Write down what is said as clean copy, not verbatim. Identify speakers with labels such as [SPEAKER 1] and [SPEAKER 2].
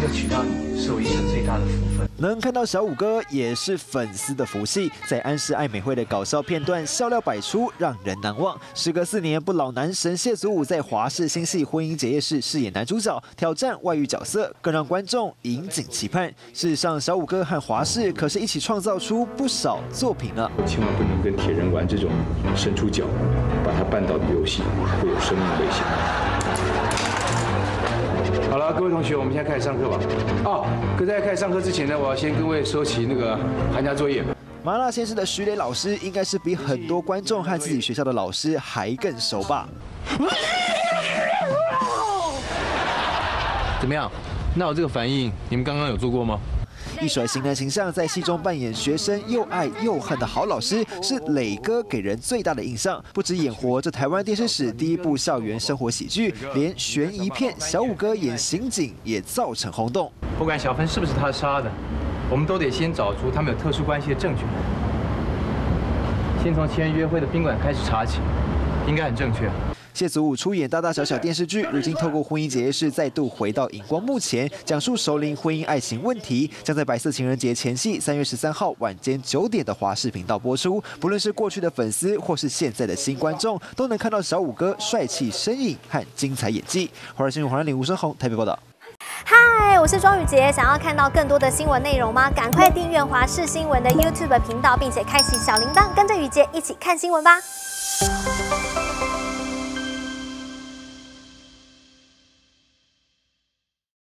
[SPEAKER 1] 歌娶到你，是我一生最大的福分。
[SPEAKER 2] 能看到小五哥也是粉丝的福气，在安室爱美惠的搞笑片段笑料百出，让人难忘。时隔4年，不老男神谢祖武在华视新戏《婚姻结业式》饰演男主角，挑战外遇角色，更让观众引颈期盼。事实上，小五哥和华视可是一起创造出不少作品啊！
[SPEAKER 3] 千万不能跟铁人玩这种伸出脚把他绊倒的游戏，会有生命危险。好了，各位同学，我们现在开始上课吧。可在开始上课之前呢，我要先跟各位收起那个寒假作业。
[SPEAKER 2] 麻辣鲜师的徐磊老师应该是比很多观众和自己学校的老师还更熟吧？
[SPEAKER 4] 怎么样？那我这个反应，你们刚刚有做过吗？
[SPEAKER 2] 一甩型男形象，在戏中扮演学生又爱又恨的好老师，是磊哥给人最大的印象。不止演活这台湾电视史第一部校园生活喜剧，连悬疑片小五哥演刑警也造成轰动。
[SPEAKER 1] 不管小芬是不是他杀的，我们都得先找出他们有特殊关系的证据。先从前约会的宾馆开始查起，应该很正确。
[SPEAKER 2] 谢祖武出演大大小小电视剧，如今透过《婚姻结业式》再度回到荧光幕前，讲述熟龄婚姻爱情问题，将在白色情人节前夕3月13号晚间9点的华视频道播出。不论是过去的粉丝，或是现在的新观众，都能看到小五哥帅气身影和精彩演技。华视新闻黄兰林、吴生宏台北报道。
[SPEAKER 5] 嗨，我是庄宇杰，想要看到更多的新闻内容吗？赶快订阅华视新闻的 YouTube 频道，并且开启小铃铛，跟着宇杰一起看新闻吧。